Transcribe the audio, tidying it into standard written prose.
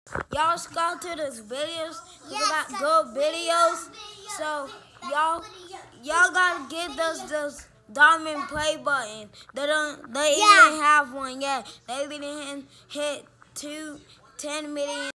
Y'all subscribe to this videos. We got good videos. So y'all gotta get this diamond play button. They even have one yet. They didn't hit 10 million.